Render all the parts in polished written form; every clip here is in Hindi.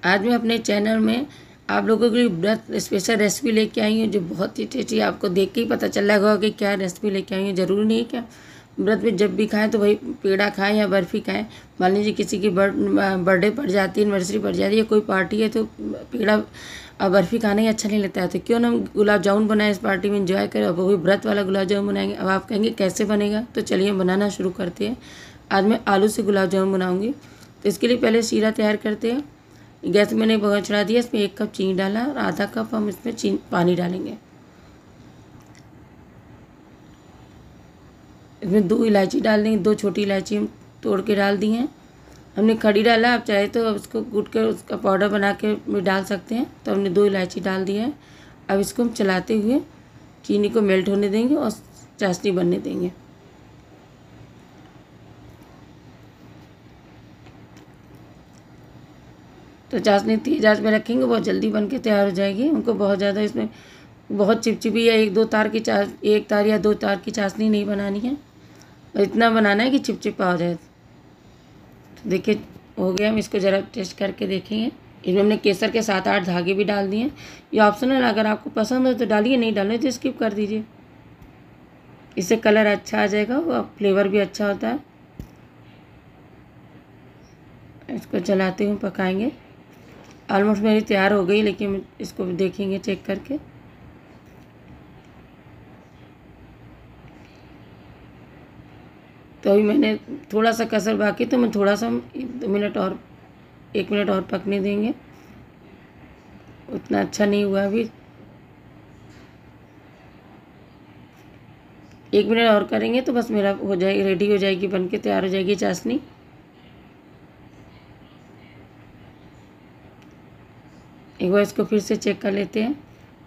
आज मैं अपने चैनल में आप लोगों के लिए व्रत स्पेशल रेसिपी लेके आई हूँ, जो बहुत ही टेस्टी, आपको देख के ही पता चल रहा होगा कि क्या रेसिपी लेके आई हूँ। ज़रूरी नहीं है क्या व्रत में जब भी खाएं तो वही पेड़ा खाएं या बर्फ़ी खाएं। मान लीजिए किसी की बर्थडे पड़ जाती है, एनिवर्सरी पड़ जाती है, कोई पार्टी है, तो पेड़ा और बर्फ़ी खाना ही अच्छा नहीं लगता है। तो क्यों ना गुलाब जामुन बनाए, इस पार्टी में एंजॉय करें। और वो भी व्रत वाला गुलाब जामुन बनाएंगे। अब आप कहेंगे कैसे बनेगा, तो चलिए बनाना शुरू करते हैं। आज मैं आलू से गुलाब जामुन बनाऊँगी। तो इसके लिए पहले शीरा तैयार करते हैं। गैस मैंने भगोना चढ़ा दिया, इसमें 1 कप चीनी डाला और आधा कप हम इसमें पानी डालेंगे। इसमें 2 इलायची डाल देंगे, 2 छोटी इलायची हम तोड़ के डाल दी हैं। हमने खड़ी डाला, आप चाहे तो उसको कूट कर उसका पाउडर बना के भी डाल सकते हैं। तो हमने 2 इलायची डाल दी है। अब इसको हम चलाते हुए चीनी को मेल्ट होने देंगे और चाशनी बनने देंगे। तो चाशनी तेज आंच में रखेंगे, बहुत जल्दी बन के तैयार हो जाएगी। उनको बहुत ज़्यादा इसमें बहुत चिपचिपी या 1 तार या 2 तार की चाशनी नहीं बनानी है, और इतना बनाना है कि चिपचिपा हो जाए। तो देखिए हो गया। हम इसको ज़रा टेस्ट करके देखेंगे। इसमें हमने केसर के 7-8 धागे भी डाल दिए। ये ऑप्शनल, अगर आपको पसंद हो तो डालिए, नहीं डालना तो स्किप कर दीजिए। इससे कलर अच्छा आ जाएगा और फ्लेवर भी अच्छा होता है। इसको चलाते हुए पकाएंगे। ऑलमोस्ट मेरी तैयार हो गई, लेकिन इसको देखेंगे चेक करके। तो अभी मैंने थोड़ा सा कसर बाकी, तो मैं थोड़ा सा 1 मिनट और पकने देंगे। उतना अच्छा नहीं हुआ अभी, 1 मिनट और करेंगे तो बस मेरा हो जाएगी, रेडी हो जाएगी, बन के तैयार हो जाएगी चाशनी। एक बार इसको फिर से चेक कर लेते हैं।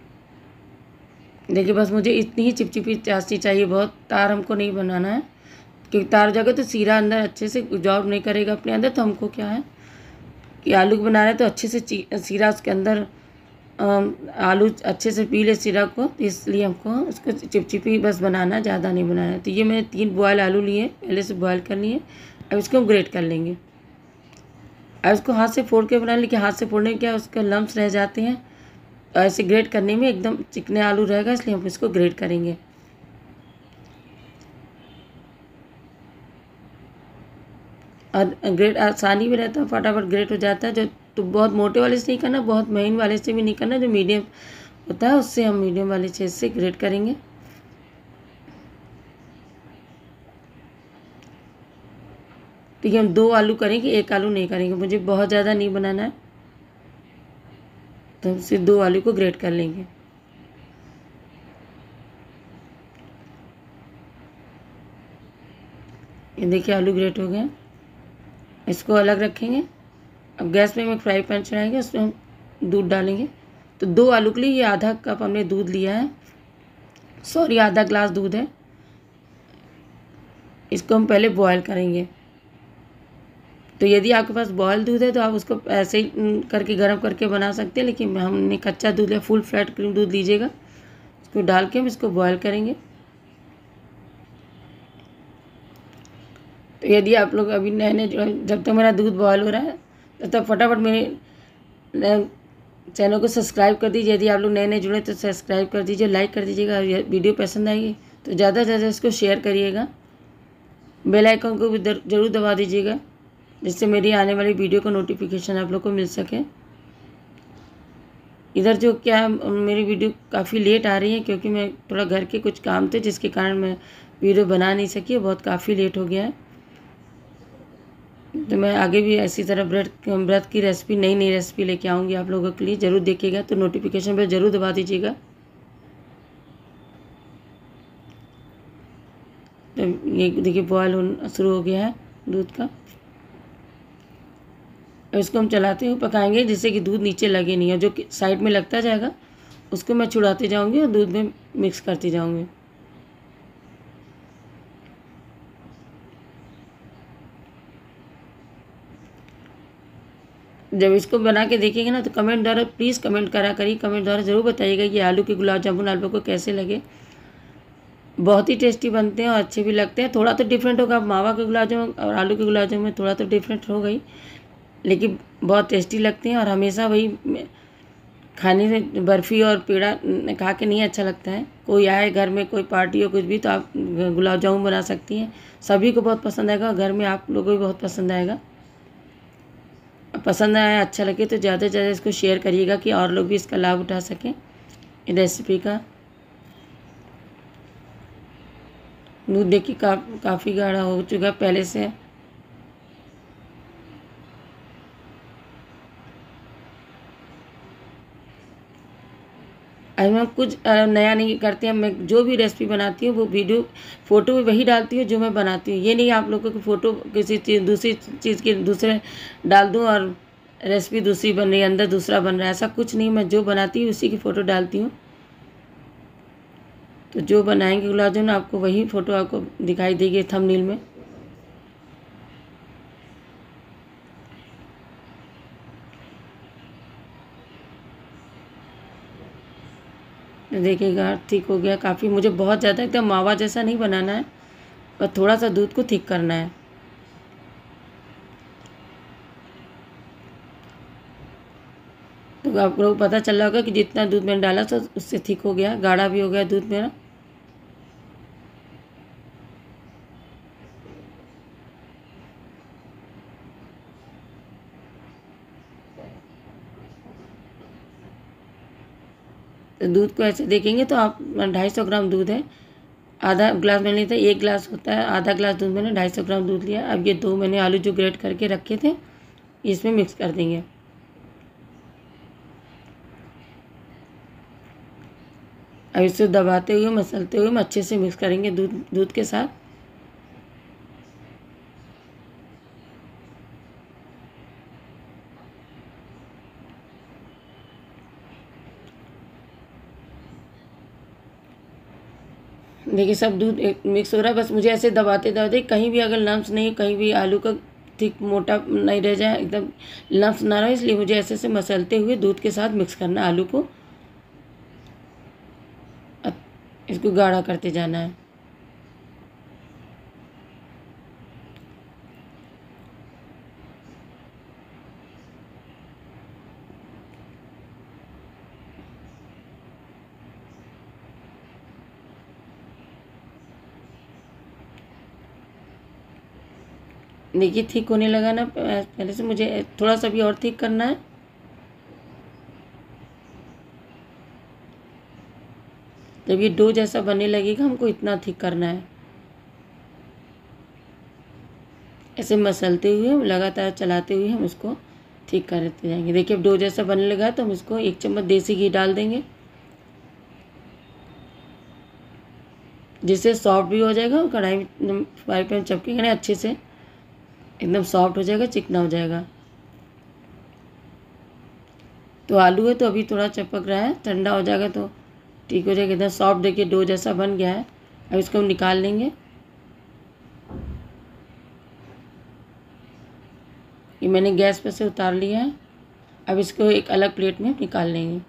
देखिए बस मुझे इतनी ही चिपचिपी चाशनी चाहिए, बहुत तार हमको नहीं बनाना है, क्योंकि तार जगह तो सीरा अंदर अच्छे से जॉब नहीं करेगा अपने अंदर। तो हमको क्या है कि आलू बना रहे हैं तो अच्छे से सीरा उसके अंदर, आलू अच्छे से पी ले सीरा को, तो इसलिए हमको उसको चिपचिपी बस बनाना, ज़्यादा नहीं बनाना है। तो ये मैंने 3 बॉयल आलू लिए, पहले से बॉयल कर लिए। अब इसको हम ग्रेट कर लेंगे। अब इसको हाथ से फोड़ के बनाने, लेकिन हाथ से फोड़ने में क्या उसके लम्स रह जाते हैं, और ऐसे ग्रेट करने में एकदम चिकने आलू रहेगा, इसलिए हम इसको ग्रेट करेंगे। और ग्रेट आसानी भी रहता है, फटाफट ग्रेट हो जाता है। जो तो बहुत मोटे वाले से नहीं करना, बहुत महीन वाले से भी नहीं करना, जो मीडियम होता है उससे हम मीडियम वाले छेद से ग्रेट करेंगे। ठीक है, हम 2 आलू करेंगे, 1 आलू नहीं करेंगे, मुझे बहुत ज़्यादा नहीं बनाना है। तो हम सिर्फ 2 आलू को ग्रेट कर लेंगे। ये देखिए आलू ग्रेट हो गए, इसको अलग रखेंगे। अब गैस पे हम एक फ्राई पैन चढ़ाएंगे, उसमें हम दूध डालेंगे। तो 2 आलू के लिए ये आधा कप हमने दूध लिया है, सॉरी आधा ग्लास दूध है। इसको हम पहले बॉयल करेंगे। तो यदि आपके पास बॉयल दूध है तो आप उसको ऐसे ही करके गर्म करके बना सकते हैं, लेकिन हमने कच्चा दूध लिया, फुल फैट क्रीम दूध लीजिएगा। इसको डाल के हम इसको बॉयल करेंगे। तो यदि आप लोग अभी नए नए, जब तक मेरा दूध बॉयल हो रहा है तब तक फटाफट मेरे चैनल को सब्सक्राइब कर दीजिए। यदि आप लोग नए नए जुड़े तो सब्सक्राइब कर दीजिए, लाइक कर दीजिएगा। वीडियो पसंद आएगी तो ज़्यादा से ज़्यादा इसको शेयर करिएगा। बेल आइकन को भी ज़रूर दबा दीजिएगा, जिससे मेरी आने वाली वीडियो का नोटिफिकेशन आप लोग को मिल सके। इधर जो क्या मेरी वीडियो काफ़ी लेट आ रही है, क्योंकि मैं थोड़ा घर के कुछ काम थे जिसके कारण मैं वीडियो बना नहीं सकी, बहुत काफ़ी लेट हो गया है। तो मैं आगे भी ऐसी तरह व्रत की रेसिपी, नई नई रेसिपी लेके आऊँगी आप लोगों के लिए, ज़रूर देखिएगा। तो नोटिफिकेशन बेल ज़रूर दबा दीजिएगा। तो ये देखिए बॉयल होना शुरू हो गया है दूध का। इसको हम चलाते हुए पकाएंगे, जिससे कि दूध नीचे लगे नहीं, और जो साइड में लगता जाएगा उसको मैं छुड़ाते जाऊंगी और दूध में मिक्स करती जाऊंगी। जब इसको बना के देखेंगे ना, तो कमेंट द्वारा प्लीज़ कमेंट करा करिए, कमेंट द्वारा ज़रूर बताइएगा कि आलू के गुलाब जामुन आप लोग को कैसे लगे। बहुत ही टेस्टी बनते हैं और अच्छे भी लगते हैं। थोड़ा तो डिफरेंट होगा, मावा के गुलाब जामुन और आलू के गुलाब जामुन में थोड़ा तो डिफरेंट हो गई, लेकिन बहुत टेस्टी लगते हैं। और हमेशा वही खाने से बर्फ़ी और पेड़ा खा के नहीं अच्छा लगता है। कोई आए घर में, कोई पार्टी हो कुछ भी, तो आप गुलाब जामुन बना सकती हैं, सभी को बहुत पसंद आएगा। घर में आप लोगों को भी बहुत पसंद आएगा। पसंद आया, अच्छा लगे तो ज़्यादा से ज़्यादा इसको शेयर करिएगा कि और लोग भी इसका लाभ उठा सकें रेसिपी का। दूध देखिए काफ़ी गाढ़ा हो चुका पहले से। आज हम कुछ नया नहीं करते हैं। मैं जो भी रेसिपी बनाती हूँ वो वीडियो फ़ोटो में वही डालती हूँ जो मैं बनाती हूँ। ये नहीं आप लोगों को फ़ोटो किसी चीज़ दूसरी चीज़ की दूसरे डाल दूँ और रेसिपी दूसरी बन रही है, अंदर दूसरा बन रहा है, ऐसा कुछ नहीं। मैं जो बनाती हूँ उसी की फ़ोटो डालती हूँ। तो जो बनाएंगे गुलाब जामुन आपको वही फ़ोटो आपको दिखाई देगी थंबनेल में। देखिएगा ठीक हो गया काफ़ी। मुझे बहुत ज़्यादा एकदम मावा जैसा नहीं बनाना है, और थोड़ा सा दूध को थिक करना है। तो आप लोग पता चल रहा होगा कि जितना दूध मैंने डाला था उससे थिक हो गया, गाढ़ा भी हो गया दूध मेरा। तो दूध को ऐसे देखेंगे तो आप 250 ग्राम दूध है, आधा ग्लास मैंने लिया था, 1 ग्लास होता है, आधा ग्लास दूध मैंने 250 ग्राम दूध लिया। अब ये 2 मैंने आलू जो ग्रेट करके रखे थे इसमें मिक्स कर देंगे। अब इसे दबाते हुए मसलते हुए हम अच्छे से मिक्स करेंगे दूध के साथ। देखिए सब दूध मिक्स हो रहा है। बस मुझे ऐसे दबाते दबाते कहीं भी अगर लम्स नहीं, कहीं भी आलू का थिक मोटा नहीं रह जाए, एकदम लम्स ना रहे, इसलिए मुझे ऐसे से मसलते हुए दूध के साथ मिक्स करना आलू को, इसको गाढ़ा करते जाना है। देखिए ठीक होने लगा ना पहले से। मुझे थोड़ा सा भी और ठीक करना है। जब ये डो जैसा बनने लगेगा हमको इतना ठीक करना है। ऐसे मसलते हुए लगातार चलाते हुए हम इसको ठीक करते जाएंगे। देखिए अब डो जैसा बनने लगा तो हम इसको 1 चम्मच देसी घी डाल देंगे, जिससे सॉफ्ट भी हो जाएगा और कढ़ाई में फ्राई पैन चपकेगा ना अच्छे से, एकदम सॉफ्ट हो जाएगा, चिकना हो जाएगा। तो आलू है तो अभी थोड़ा चपक रहा है, ठंडा हो जाएगा तो ठीक हो जाएगा, एकदम सॉफ्ट। देखिए डो जैसा बन गया है। अब इसको हम निकाल लेंगे। ये मैंने गैस पर से उतार लिया है। अब इसको एक अलग प्लेट में निकाल लेंगे।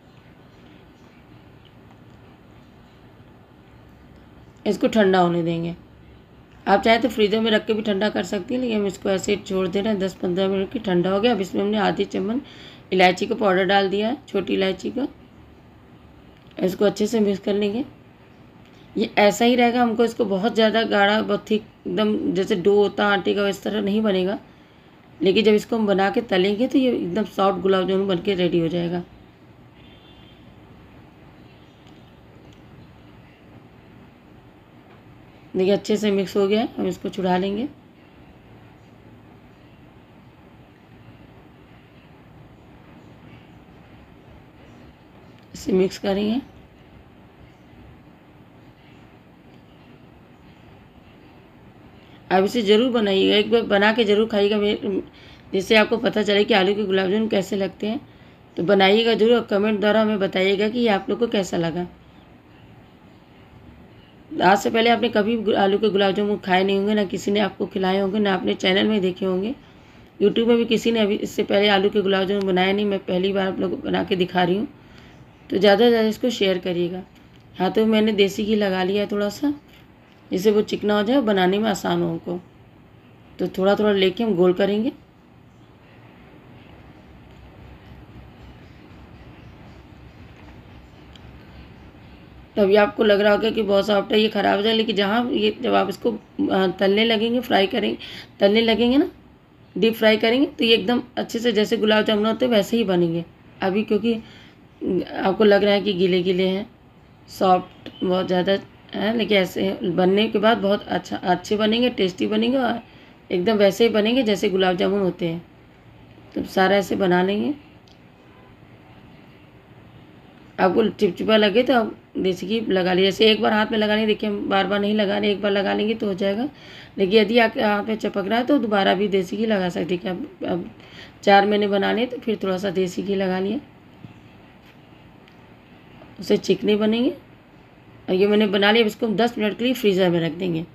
इसको ठंडा होने देंगे। आप चाहे तो फ्रीज़र में रख के भी ठंडा कर सकती हैं, लेकिन हम इसको ऐसे छोड़ दे रहे हैं 10-15 मिनट की। ठंडा हो गया। अब इसमें हमने आधी चम्मच इलायची का पाउडर डाल दिया है, छोटी इलायची का। इसको अच्छे से मिक्स कर लेंगे। ये ऐसा ही रहेगा, हमको इसको बहुत ज़्यादा गाढ़ा, बहुत थिक एकदम जैसे डो होता आटे का, इस तरह नहीं बनेगा। लेकिन जब इसको हम बना के तलेंगे तो ये एकदम सॉफ्ट गुलाब जामुन बन के रेडी हो जाएगा। देखिए अच्छे से मिक्स हो गया है। हम इसको चुरा लेंगे। इसे मिक्स करेंगे। आप इसे ज़रूर बनाइएगा, एक बार बना के ज़रूर खाइएगा, जिससे आपको पता चले कि आलू के गुलाब जामुन कैसे लगते हैं। तो बनाइएगा ज़रूर और कमेंट द्वारा हमें बताइएगा कि ये आप लोग को कैसा लगा। आज से पहले आपने कभी आलू के गुलाब जामुन खाए नहीं होंगे, ना किसी ने आपको खिलाए होंगे, ना आपने चैनल में देखे होंगे। यूट्यूब में भी किसी ने अभी इससे पहले आलू के गुलाब जामुन बनाया नहीं। मैं पहली बार आप लोग को बना के दिखा रही हूँ। तो ज़्यादा से ज़्यादा इसको शेयर करिएगा। हाथों में मैंने देसी घी लगा लिया है थोड़ा सा, जिससे वो चिकना हो जाए और बनाने में आसान हो हमको। तो थोड़ा थोड़ा लेके हम गोल करेंगे। तो अभी आपको लग रहा होगा कि बहुत सॉफ्ट है, ये ख़राब हो जाए, लेकिन जहाँ ये जब आप इसको तलने लगेंगे, फ्राई करेंगे, तलने लगेंगे ना, डीप फ्राई करेंगे, तो ये एकदम अच्छे से जैसे गुलाब जामुन होते हैं वैसे ही बनेंगे। अभी क्योंकि आपको लग रहा है कि गीले गीले हैं, सॉफ्ट बहुत ज़्यादा है, लेकिन ऐसे बनने के बाद बहुत अच्छे बनेंगे, टेस्टी बनेंगे और एकदम वैसे ही बनेंगे जैसे गुलाब जामुन होते हैं। तो सारा ऐसे बना लेंगे। आपको चिपचिपा लगे तो आप देसी घी लगा लीजिए। जैसे एक बार हाथ में लगाने, देखिए बार बार नहीं लगा रहे, एक बार लगा लेंगे तो हो जाएगा। लेकिन यदि आपके हाथ में चिपक रहा है तो दोबारा भी देसी घी लगा सकते हैं। अब 4 महीने बनाने तो फिर थोड़ा सा देसी घी लगा लिए, उससे चिकने बनेंगे। और ये मैंने बना लिया। अब इसको हम 10 मिनट के लिए फ्रीज़र में रख देंगे।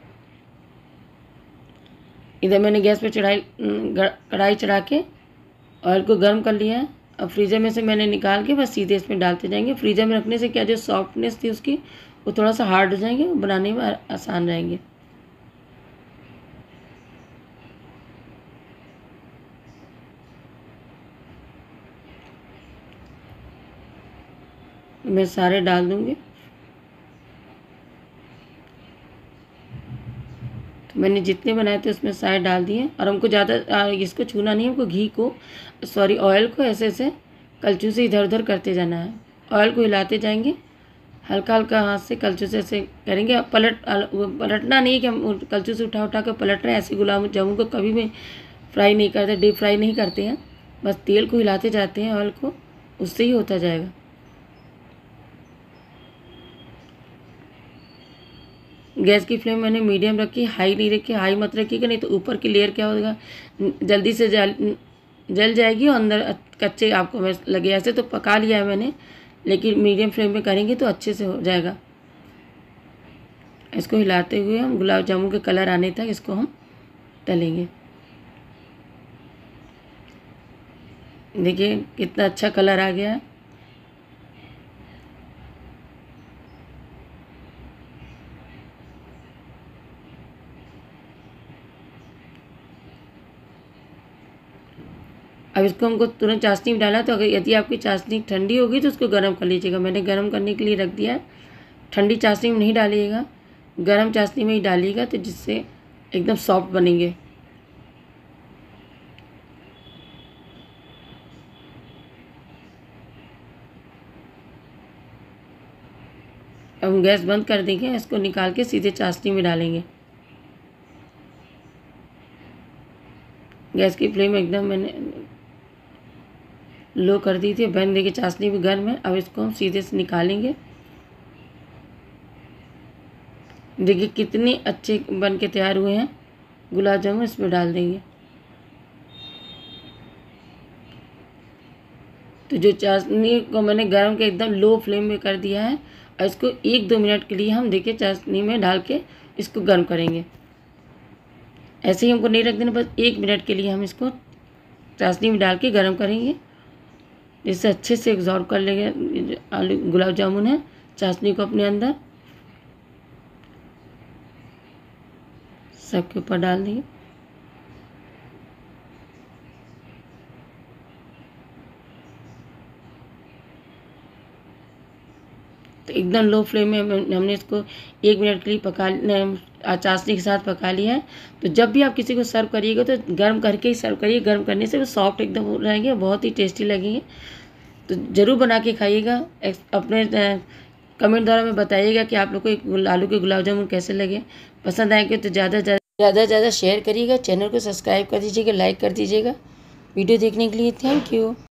इधर मैंने गैस पे कढ़ाई चढ़ा के ऑयल को गर्म कर लिया है। अब फ्रीज़र में से मैंने निकाल के बस सीधे इसमें डालते जाएंगे। फ्रीज़र में रखने से क्या, जो सॉफ्टनेस थी उसकी वो थोड़ा सा हार्ड हो जाएंगे, बनाने में आसान रहेंगे। मैं सारे डाल दूँगी। तो मैंने जितने बनाए थे उसमें सारे डाल दिए। और हमको ज़्यादा इसको छूना नहीं है, हमको घी को ऑयल को ऐसे ऐसे कलछुल से इधर उधर करते जाना है। ऑयल को हिलाते जाएंगे, हल्का हल्का हाथ से कलछुल से ऐसे करेंगे। पलटना नहीं है कि हम कलछुल से उठा उठा कर पलट रहे हैं। ऐसे गुलाब जामुन को कभी भी फ्राई नहीं करते, डीप फ्राई नहीं करते हैं, बस तेल को हिलाते जाते हैं, ऑयल को, उससे ही होता जाएगा। गैस की फ्लेम मैंने मीडियम रखी, हाई नहीं रखी। हाई मत रखिएगा, नहीं तो ऊपर की लेयर क्या होगा, जल्दी से जल जाएगी और अंदर कच्चे आपको लगे। ऐसे तो पका लिया है मैंने, लेकिन मीडियम फ्लेम में करेंगे तो अच्छे से हो जाएगा। इसको हिलाते हुए हम गुलाब जामुन के कलर आने तक इसको हम तलेंगे। देखिए कितना अच्छा कलर आ गया है। अब इसको हमको तुरंत चाशनी में डालना, तो अगर यदि आपकी चाशनी ठंडी होगी तो उसको गर्म कर लीजिएगा। मैंने गर्म करने के लिए रख दिया है। ठंडी चाशनी में नहीं डालिएगा, गर्म चाशनी में ही डालिएगा, तो जिससे एकदम सॉफ्ट बनेंगे। अब हम गैस बंद कर देंगे, इसको निकाल के सीधे चाशनी में डालेंगे। गैस की फ्लेम एकदम मैंने लो कर दी थी। बंद देखिए चाशनी भी गर्म है। अब इसको हम सीधे से निकालेंगे। देखिए कितने अच्छे बन के तैयार हुए हैं गुलाब जामुन। इसमें डाल देंगे। तो जो चाशनी को मैंने गर्म के एकदम लो फ्लेम में कर दिया है, और इसको 1-2 मिनट के लिए हम देखिए चाशनी में डाल के इसको गर्म करेंगे। ऐसे ही हमको नहीं रख देना, बस 1 मिनट के लिए हम इसको चाशनी में डाल के गर्म करेंगे, जिससे अच्छे से एब्जॉर्ब कर लेंगे आलू गुलाब जामुन है चाशनी को अपने अंदर। सबके ऊपर डाल देंगे। तो एकदम लो फ्लेम में हमने इसको 1 मिनट के लिए चाशनी के साथ पका लिया है। तो जब भी आप किसी को सर्व करिएगा तो गर्म करके ही सर्व करिए। गर्म करने से वो सॉफ्ट एकदम हो रहेंगे, बहुत ही टेस्टी लगेंगे। तो ज़रूर बना के खाइएगा। अपने कमेंट द्वारा में बताइएगा कि आप लोग को आलू के गुलाब जामुन कैसे लगे। पसंद आएंगे तो ज़्यादा शेयर करिएगा। चैनल को सब्सक्राइब कर दीजिएगा, लाइक कर दीजिएगा। वीडियो देखने के लिए थैंक यू।